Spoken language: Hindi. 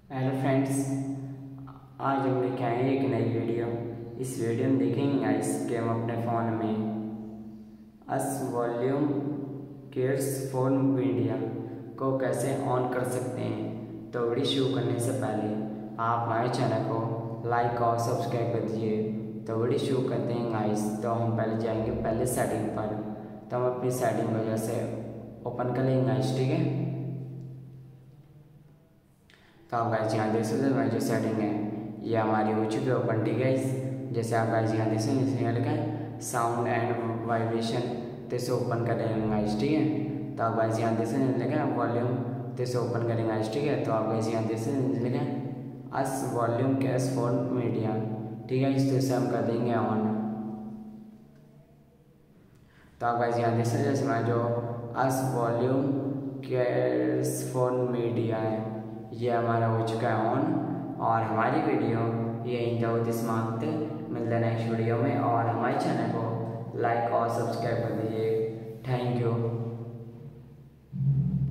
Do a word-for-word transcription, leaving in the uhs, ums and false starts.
हेलो फ्रेंड्स, आज हम लेके आए हैं एक नई वीडियो। इस वीडियो में देखेंगे गाइस कि हम अपने फ़ोन में use volume keys for media को कैसे ऑन कर सकते हैं। तो वीडियो शुरू करने से पहले आप हमारे चैनल को लाइक और सब्सक्राइब कर दीजिए। तो वीडियो शुरू करते हैं गाइस। तो हम पहले जाएंगे पहले सेटिंग पर। तो हम अपनी सेटिंग को जैसे ओपन कर लेंगे गाइस, ठीक है। तो आप गाइस यहाँ देख सकते हैं हमारी जो सेटिंग है ये हमारी हो चुकी है ओपन, ठीक है। जैसे आप गाइस यहाँ देख सकते हैं, जैसे यहाँ लिखा है साउंड एंड वाइब्रेशन, तो इसे ओपन कर लेंगे गाइस, ठीक है। तो आप गाइस यहाँ देख सकते हैं लिखा है वॉल्यूम, तो इसे ओपन करेंगे गाइस, ठीक है। तो आप गाइस यहाँ देख सकते हैं लिखा है use volume keys for media, ठीक है। इस तो इसे हम कर देंगे ऑन। तो आप गाइस यहाँ देख सकते हैं जैसे हमारा जो use volume keys for media है ये हमारा हो चुका है ऑन। और हमारी वीडियो यही समाप्त, मिलते हैं नेक्स्ट वीडियो में। और हमारे चैनल को लाइक और सब्सक्राइब कर दीजिए।